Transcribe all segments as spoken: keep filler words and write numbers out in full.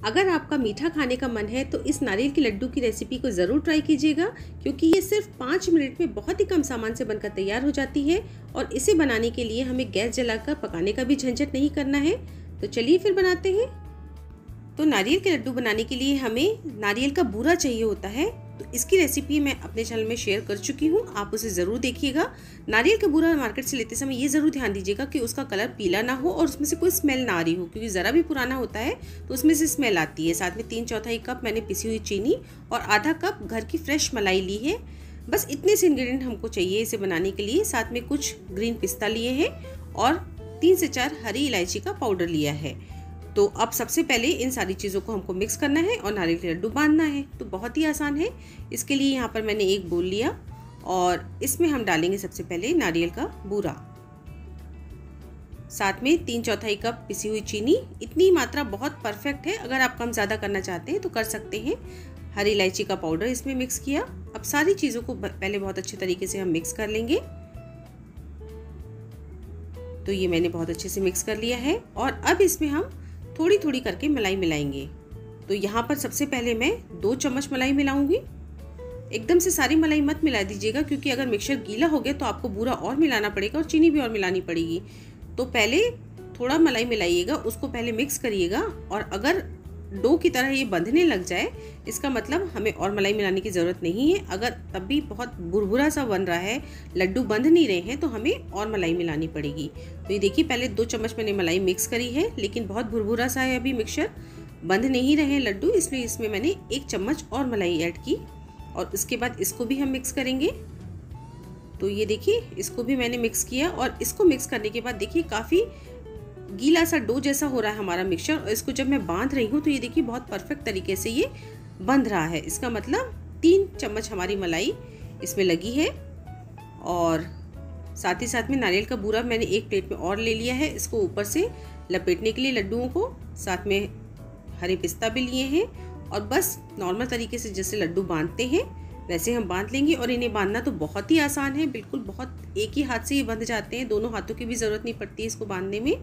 अगर आपका मीठा खाने का मन है तो इस नारियल के लड्डू की रेसिपी को ज़रूर ट्राई कीजिएगा, क्योंकि ये सिर्फ पाँच मिनट में बहुत ही कम सामान से बनकर तैयार हो जाती है और इसे बनाने के लिए हमें गैस जलाकर पकाने का भी झंझट नहीं करना है। तो चलिए फिर बनाते हैं। तो नारियल के लड्डू बनाने के लिए हमें नारियल का बूरा चाहिए होता है। तो इसकी रेसिपी मैं अपने चैनल में शेयर कर चुकी हूँ, आप उसे ज़रूर देखिएगा। नारियल का बूरा मार्केट से लेते समय ये ज़रूर ध्यान दीजिएगा कि उसका कलर पीला ना हो और उसमें से कोई स्मेल ना आ रही हो, क्योंकि ज़रा भी पुराना होता है तो उसमें से स्मेल आती है। साथ में तीन चौथाई कप मैंने पिसी हुई चीनी और आधा कप घर की फ्रेश मलाई ली है। बस इतने से इंग्रेडिएंट हमको चाहिए इसे बनाने के लिए। साथ में कुछ ग्रीन पिस्ता लिए हैं और तीन से चार हरी इलायची का पाउडर लिया है। तो अब सबसे पहले इन सारी चीज़ों को हमको मिक्स करना है और नारियल के लड्डू बांधना है। तो बहुत ही आसान है। इसके लिए यहाँ पर मैंने एक बोल लिया और इसमें हम डालेंगे सबसे पहले नारियल का बूरा। साथ में तीन चौथाई कप पिसी हुई चीनी। इतनी मात्रा बहुत परफेक्ट है, अगर आप कम ज़्यादा करना चाहते हैं तो कर सकते हैं। हरी इलायची का पाउडर इसमें मिक्स किया। अब सारी चीज़ों को पहले बहुत अच्छे तरीके से हम मिक्स कर लेंगे। तो ये मैंने बहुत अच्छे से मिक्स कर लिया है और अब इसमें हम थोड़ी थोड़ी करके मलाई मिलाएंगे। तो यहाँ पर सबसे पहले मैं दो चम्मच मलाई मिलाऊंगी। एकदम से सारी मलाई मत मिला दीजिएगा, क्योंकि अगर मिक्सचर गीला हो गया तो आपको बूरा और मिलाना पड़ेगा और चीनी भी और मिलानी पड़ेगी। तो पहले थोड़ा मलाई मिलाइएगा, उसको पहले मिक्स करिएगा। और अगर डो की तरह ये बंधने लग जाए, इसका मतलब हमें और मलाई मिलाने की ज़रूरत नहीं है। अगर तब भी बहुत बुरबुरा सा बन रहा है, लड्डू बंध नहीं रहे हैं, तो हमें और मलाई मिलानी पड़ेगी। तो ये देखिए, पहले दो चम्मच मैंने मलाई मिक्स करी है, लेकिन बहुत भुरभुरा सा है अभी मिक्सचर, बंध नहीं रहे हैं लड्डू, इसलिए इसमें मैंने एक चम्मच और मलाई ऐड की। और उसके बाद इसको भी हम मिक्स करेंगे। तो ये देखिए, इसको भी मैंने मिक्स किया और इसको मिक्स करने के बाद देखिए काफ़ी गीला सा डो जैसा हो रहा है हमारा मिक्सचर। और इसको जब मैं बांध रही हूँ तो ये देखिए बहुत परफेक्ट तरीके से ये बंध रहा है। इसका मतलब तीन चम्मच हमारी मलाई इसमें लगी है। और साथ ही साथ में नारियल का बूरा मैंने एक प्लेट में और ले लिया है, इसको ऊपर से लपेटने के लिए लड्डुओं को। साथ में हरे पिस्ता भी लिए हैं और बस नॉर्मल तरीके से जैसे लड्डू बांधते हैं वैसे हम बांध लेंगे। और इन्हें बांधना तो बहुत ही आसान है, बिल्कुल बहुत एक ही हाथ से ये बंध जाते हैं, दोनों हाथों की भी ज़रूरत नहीं पड़ती है इसको बांधने में।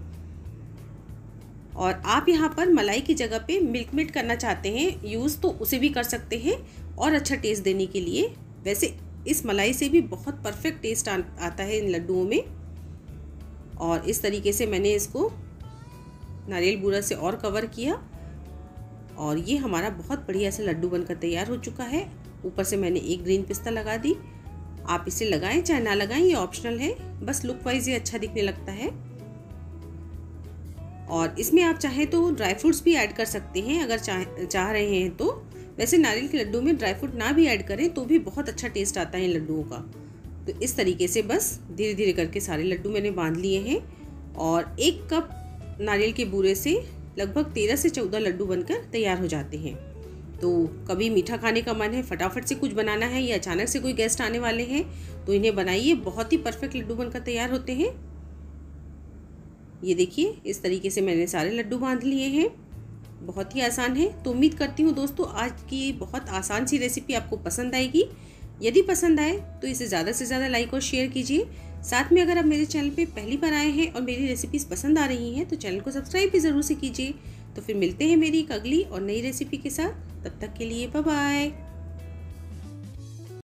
और आप यहाँ पर मलाई की जगह पे मिल्क मेड करना चाहते हैं यूज़, तो उसे भी कर सकते हैं और अच्छा टेस्ट देने के लिए। वैसे इस मलाई से भी बहुत परफेक्ट टेस्ट आ, आता है इन लड्डुओं में। और इस तरीके से मैंने इसको नारियल बूरा से और कवर किया और ये हमारा बहुत बढ़िया से लड्डू बनकर तैयार हो चुका है। ऊपर से मैंने एक ग्रीन पिस्ता लगा दी। आप इसे लगाएं चाहे ना लगाएं, ये ऑप्शनल है, बस लुक वाइज ये अच्छा दिखने लगता है। और इसमें आप चाहें तो ड्राई फ्रूट्स भी ऐड कर सकते हैं अगर चाह चाह रहे हैं तो। वैसे नारियल के लड्डू में ड्राई फ्रूट ना भी ऐड करें तो भी बहुत अच्छा टेस्ट आता है इन लड्डुओं का। तो इस तरीके से बस धीरे धीरे करके सारे लड्डू मैंने बांध लिए हैं। और एक कप नारियल के बूरे से लगभग तेरह से चौदह लड्डू बनकर तैयार हो जाते हैं। तो कभी मीठा खाने का मन है, फटाफट से कुछ बनाना है, या अचानक से कोई गेस्ट आने वाले हैं, तो इन्हें बनाइए, बहुत ही परफेक्ट लड्डू बनकर तैयार होते हैं। ये देखिए, इस तरीके से मैंने सारे लड्डू बांध लिए हैं। बहुत ही आसान है। तो उम्मीद करती हूँ दोस्तों आज की बहुत आसान सी रेसिपी आपको पसंद आएगी। यदि पसंद आए तो इसे ज़्यादा से ज़्यादा लाइक और शेयर कीजिए। साथ में अगर आप मेरे चैनल पे पहली बार आए हैं और मेरी रेसिपीज़ पसंद आ रही हैं तो चैनल को सब्सक्राइब भी ज़रूर से कीजिए। तो फिर मिलते हैं मेरी एक अगली और नई रेसिपी के साथ। तब तक के लिए बाय बाय।